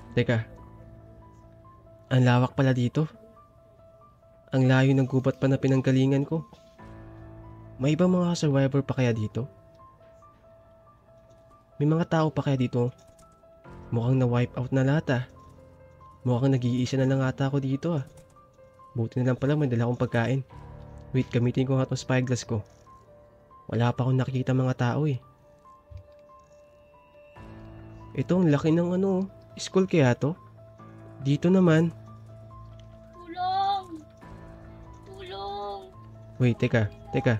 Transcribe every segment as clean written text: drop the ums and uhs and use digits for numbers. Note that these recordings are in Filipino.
Teka, ang lawak pala dito. Ang layo ng gubat pa na pinanggalingan ko. May ibang mga survivor pa kaya dito? May mga tao pa kaya dito? Mukhang na-wipe out na lahat ah. Mukhang nag-iisa na lang ata ako dito ah. Buti na lang pala may dala akong pagkain. Wait, gamitin ko nga itong spyglass ko. Wala pa akong nakikita mga tao eh. Ito ang laki ng ano, school kaya to? Dito naman. Tulong! Tulong! Wait, teka.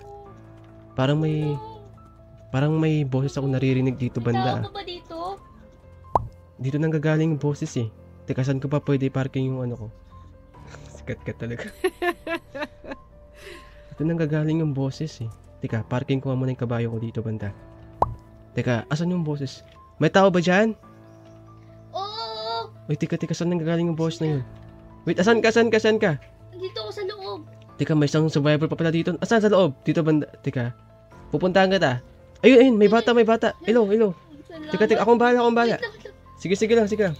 Parang may boses ako naririnig dito May banda. tao pa ba dito? Dito nanggagaling yung boses eh. Teka, saan ko pa pwede parking yung ano ko? Sikat ka talaga. Dito nanggagaling yung boses eh. Teka, parking ko muna yung kabayo ko dito banda. Teka, asan yung boses? May tao ba dyan? Oo! Wait, teka, saan nanggagaling yung boses na yun? Wait, asan ka? Dito ako sa loob. Teka, may isang survivor pa pala dito. Asan sa loob? Dito banda. Teka, pupuntahan ka ta. Ayun, may bata. Hello. Salamat. Teka, akong bahala. Wait lang. Sige lang. Sige,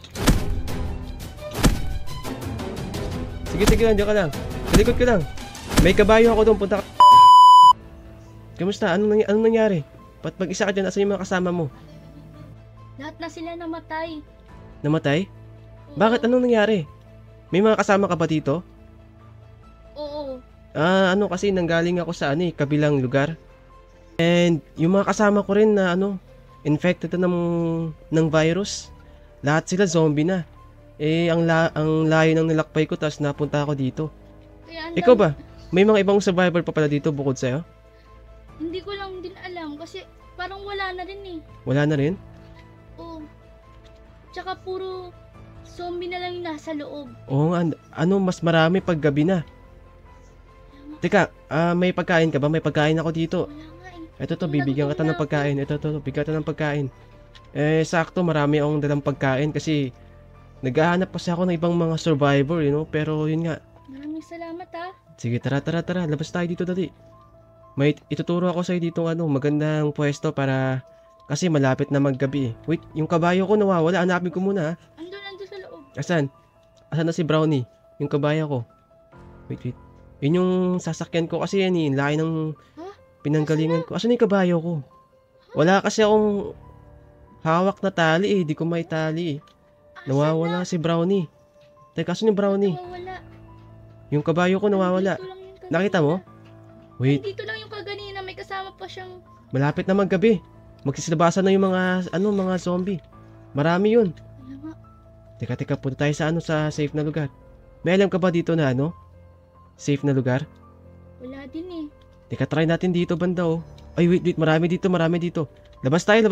diyan ka lang. Sa likod ko lang. May kabayo ako doon, punta ka. Kamusta? Anong nangyari? Ba't mag-isa ka dyan? Asan yung mga kasama mo? Lahat na sila namatay. Namatay? Oo. Bakit? Anong nangyari? May mga kasama ka ba dito? Oo. Kasi nanggaling ako sa kabilang lugar. And yung mga kasama ko rin na infected ng virus. Lahat sila zombie na. Ang layo ng nilakbay ko tapos napunta ako dito. Kaya Ikaw ba? May mga ibang survivor pa pala dito bukod sa'yo? Hindi ko lang din alam kasi parang wala na rin eh. Wala na rin? Oo. Tsaka puro zombie na lang yung nasa loob. Oo nga, mas marami pag gabi na. Teka, may pagkain ka ba? May pagkain ako dito. Wala nga eh. Ito bibigyan kita ng pagkain. Bigyan kita ng pagkain. Sakto, marami akong dalang pagkain kasi naghahanap kasi ako ng ibang mga survivor, pero yun nga. Maraming salamat ha. Sige, tara. Labas tayo dito dali. May ituturo ako sa'yo dito magandang pwesto para kasi malapit na maggabi. Wait, yung kabayo ko nawawala. Hanapin ko muna ha. Andun sa loob. Asan? Asan na si Brownie? Yung kabayo ko. Wait. Yun yung sasakyan ko kasi yan eh. Laki ng pinanggalingan ko. Asan yung kabayo ko? Wala kasi akong hawak na tali eh. Di ko may tali eh. Nawawala si Brownie. Teka, asan yung Brownie? Nawawala. Yung kabayo ko nawawala. Dito lang yung kanina. Nakita mo? Wait, Dito lang yung kaganina. May kasama pa siyang... malapit na maggabi. Magsisilabasan na yung mga zombie. Marami yun. Wala nga. Teka, punta tayo sa safe na lugar. May alam ka ba dito na safe na lugar? Wala din eh. Teka, try natin dito banda oh. Ay, wait, marami dito. Labas tayo.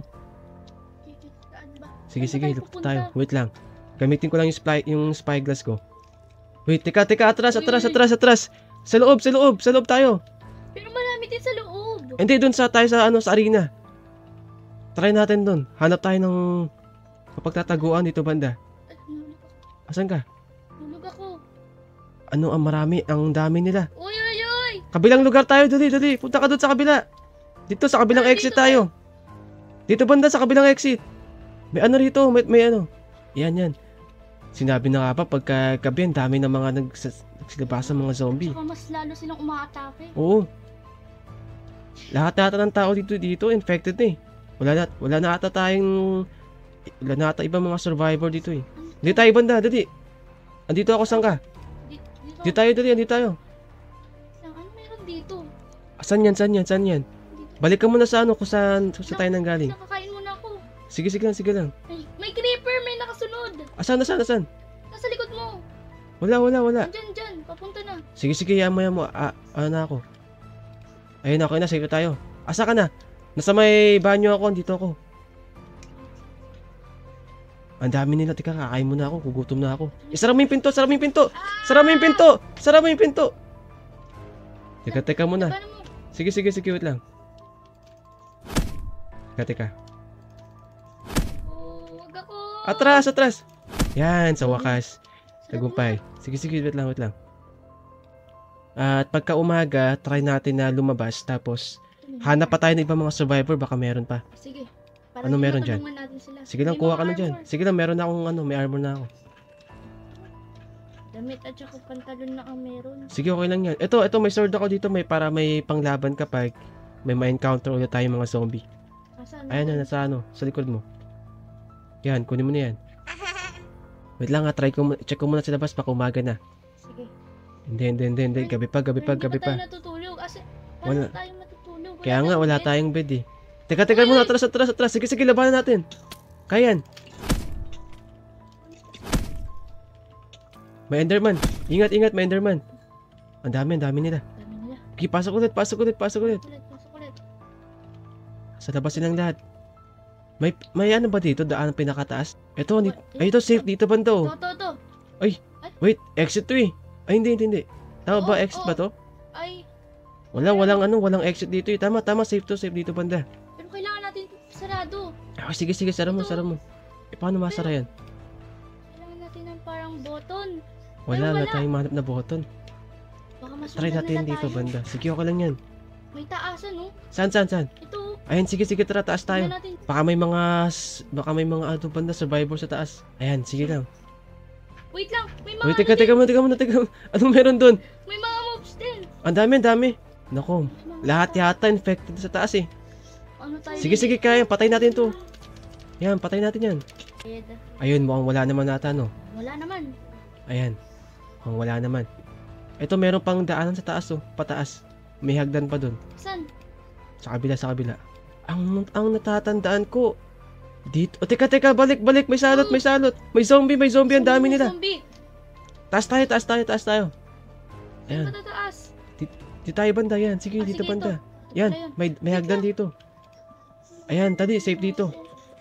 Saan ba? Sige, Saan ba tayo labas pupunta? tayo. Wait lang. Gamitin ko lang yung spyglass ko. Wait, teka, atras. Sa loob tayo. Pero marami din sa loob. Hindi, doon tayo sa arena. Try natin doon. Hanap tayo ng kapagtataguan dito banda. Asan ka? Tulog ako. Marami, ang dami nila. Uy! Kabilang lugar tayo, dali. Punta ka doon sa kabila. Dito, sa kabilang exit Dito tayo. Dito banda, sa kabilang exit. May rito, may Yan. Sinabi na nga ba, pagka gabi, ang dami ng mga nagsilabasa mga zombie. Tsaka mas lalo silang umaatake. Oo. Lahat ng tao dito, infected na eh. Wala na ata ibang mga survivor dito eh. Dito tayo banda, dali. Andito ako, saan ka? Dito tayo. Ano meron dito? Saan yan? Dito. Balik ka muna sa kung saan tayo nanggaling. Nakakain muna ako. Sige lang. May creeper, may nakasunod. Asan? Nasa likod mo. Wala. Diyan. Papunta na. Sige, yamo. Na ako. Ayun ako, sige tayo. Asa ka na? Nasa may banyo ako, dito ako. Ang dami nila, tika, kakain muna ako, gugutom na ako. Isara mo yung pinto! Teka muna. Paano mo? Sige, wait lang. Teka. Wag ako. Atras! Yan, sa wakas. Tagumpay. Sige, wait lang. At pagka umaga, try natin na lumabas, tapos hanap pa tayo ng ibang mga survivor, baka meron pa. Sige. Para Ano din meron dyan? matulungan natin sila. Sige lang, May kuha mga ka na dyan. armor. Sige lang, meron na akong ano, may armor na ako. Damit at saka pantalon na ang meron. Sige, okay lang yan. Ito, may sword ako dito, para may panglaban kapag may ma-encounter ulit tayong mga zombie. Asan? Ayan na, nasa ano, sa likod mo. Yan, kunin mo na yan. Wait lang check ko muna sa labas, baka umaga na. Sige. Hindi. Gabi pa. Hindi pa tayo natutulog. Wala. Paano tayo matutulog? Kaya nga, tayong wala bed. tayong bed eh. Teka muna, atras. Sige, labanan natin. Kayan. May Enderman. Ingat, may Enderman. Ang dami nila. Dami nila. Okay, pasok ulit. Pasok ulit. Sa labas silang lahat. May ano ba dito? Daan pinakataas? Ito, ito safe dito banda oh. To. Wait, exit to eh. Ay, hindi. Tama ba, Oo, exit ba to? Ay, Walang exit dito eh. Tama, safe dito banda. pero kailangan natin sarado. Ah, sige, sara mo. Paano masara yan? Kailangan natin ng parang button. Wala wala. tayong mahanap na button. Baka masundan Try natin nila dito tayo. banda. Sige, okay lang yan. May taasan, no? Saan? Ito. Ayan, sige, tara, taas tayo. Tingnan natin. Baka may mga ano banda, survivor sa taas. Ayan, sige lang. Wait lang. May mga Wait, teka muna. Anong meron doon? May mga mobs din. Ang dami. Nako, lahat yata infected sa taas eh. Ano tayo? Sige, kaya. Patay natin to. Yan, patay natin yan. Ed. Ayun, mukhang wala naman ata, no? Wala naman. Ayan, mukhang wala naman. Ito, meron pang daanan sa taas, oh. Pataas. May hagdan pa doon. Saan? Sa kabila. Ang natatandaan ko, dito. O, teka, balik. May salot. May zombie, ang dami nila. Zombie. Taas tayo. Saan Ayan, ba tataas? di tayo banda, yan. Sige, dito Sige, banda. ito. Yan, Ayun. may hagdan dito. Ayan, tadi, safe dito.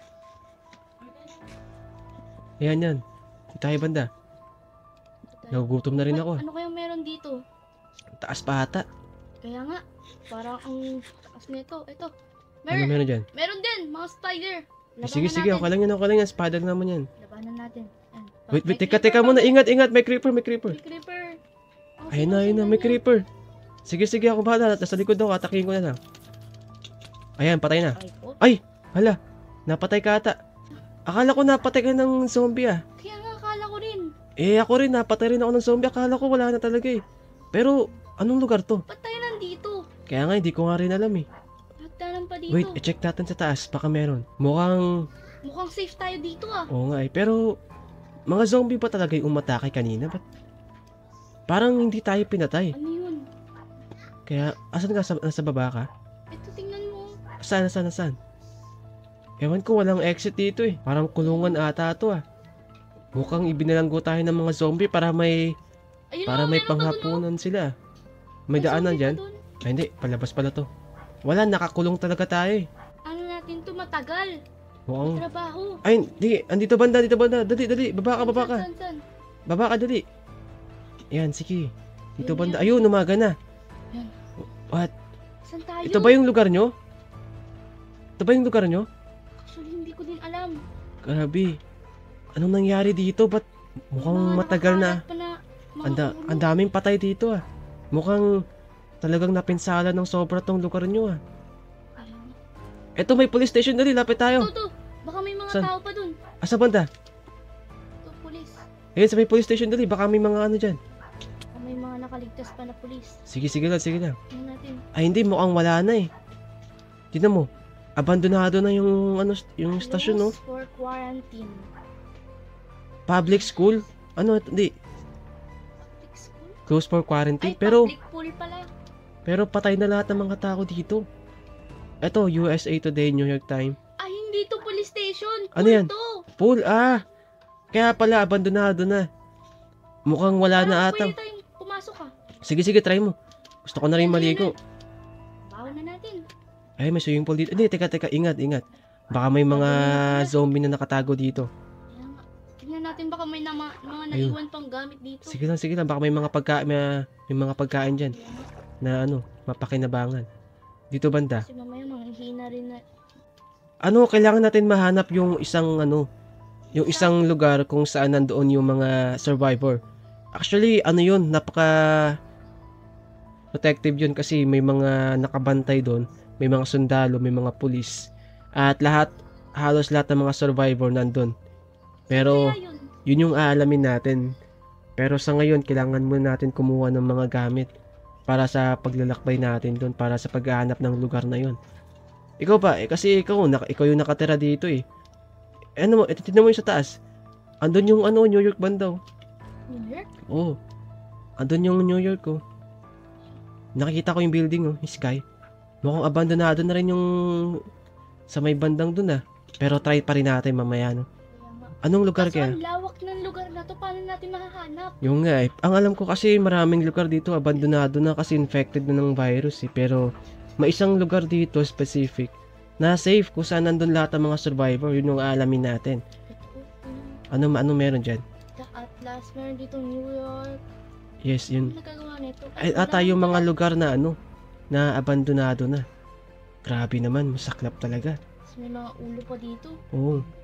Yan. Di tayo banda. Nagugutom na rin ako. Ano kayang meron dito? Taas pa ata. Kaya nga, parang ang taas nito. Ito. Ano meron dyan? Meron din, mga spider. Labanan Sige, natin. okay lang yan. Spider naman yan. Labanan natin. Yan. Wait, May teka creeper muna. pa. Ingat. May creeper. May creeper. Oh, Ayun na, may creeper. Sige, ako bahala. Nasa likod ako, atakihin ko na lang. Ayan, patay na. Ay, oh. Hala, napatay ka ata. Akala ko napatay ka ng zombie ah. Kaya nga, akala ko rin. Ako rin, napatay rin ako ng zombie. Akala ko wala na talaga eh. Pero, anong lugar to? Ba't tayo nandito? Kaya nga, hindi ko nga rin alam eh. Ba't tayo pa dito? Wait, i-check natin sa taas. Baka meron. Mukhang, Mukhang safe tayo dito ah. oo nga eh. Pero, mga zombie ba talaga yung umatake kanina? Ba't parang hindi tayo pinatay? Ano yun? Kaya, asan ka? Nasa baba ka? Ito, tingnan mo. Saan? Ewan ko, walang exit dito eh. Parang kulungan ata to ah. Mukhang ibinalanggo tayo ng mga zombie para may Ayun para oh, may meron pa dun, oh. panghapunan sila. May daanan zombie pa dyan? dun. Ay hindi, palabas pala to. Wala, nakakulong talaga tayo eh. Ano natin to matagal? Mukhang... Trabaho. Ay, hindi. Andito banda. Dali. Baba ka. Saan? Baba ka, dali. Ayan, sige. Dito Yan, banda. yan. Ayun, umaga na. Yan. What? Saan tayo? Ito ba yung lugar nyo? Actually, hindi ko din alam. Grabe. Anong nangyari dito? Ba't mukhang Mga matagal na? nakakalat pa na mga ulo. Ang daming patay dito ah. Mukhang talagang napinsala ng sobra tong lugar nyo ah. Ayun. Eto, may police station. Dali, lapit tayo. Ito. Baka may mga Saan? tao pa dun. Asa banda? Ito, pulis. Ayun, sa may police station. Dali, baka may mga ano dyan. Baka may mga nakaligtas pa na pulis. Sige lang. Tingnan natin. Ay, hindi. Mukhang wala na eh. Tignan mo. Abandonado na yung yung stasyon, no? Rules for quarantine. Public school? Ano, hindi. Public school? Close for quarantine. Ay, Pero public pool pala. patay na lahat ng mga tao dito. Eto, USA Today, New York Times. Ay, hindi to police station. Ano Pool yan? to. Pool, kaya pala, abandonado na. Mukhang wala na Parang ata. pwede tayong pumasok ah. Sige, try mo. Gusto ko na rin maligo. Baho na natin. Ay, may swimming pool dito. Hindi, teka, ingat. Baka may mga zombie na nakatago dito. Kaya nga. Tingnan natin baka may mga Ayun. naiwan pang gamit dito. Sige lang. Baka may mga pagkain dyan na mapakinabangan. Dito banda. Kasi mamaya manghihina rin na. Kailangan natin mahanap yung isang lugar kung saan nandoon yung mga survivor. Actually, yun, napaka protective yun kasi may mga nakabantay doon, may mga sundalo, may mga pulis. At lahat halos lahat ng mga survivor nandun. Pero, Kaya yun. yun yung aalamin natin. Pero sa ngayon, kailangan muna natin kumuha ng mga gamit para sa paglalakbay natin doon, para sa paghahanap ng lugar na yun. Ikaw ba? Kasi ikaw yung nakatira dito eh. Ano mo, ito tignan mo yung sa taas. Andun yung New York banda oh. New York? Oo. Andun yung New York oh. Nakikita ko yung building oh, yung sky. Mukhang abandonado na rin yung sa may bandang dun ah. Pero try pa rin natin mamaya no. Kaya nga. Anong lugar Kaso kaya? ang lawak ng lugar na to, paano natin makahanap? Yung nga eh. Ang alam ko kasi maraming lugar dito abandonado na kasi infected na ng virus eh. Pero may isang lugar dito specific na safe kung saan nandun lahat ng mga survivor. Yun yung aalamin natin. Ito, Ano meron dyan? The Atlas, meron dito New York. Yes, yun. Ano nagagawa nito? Ay, ata yung mga lugar na na abandonado na. Grabe naman, masaklap talaga. Tapos may mga ulo pa dito. Oo.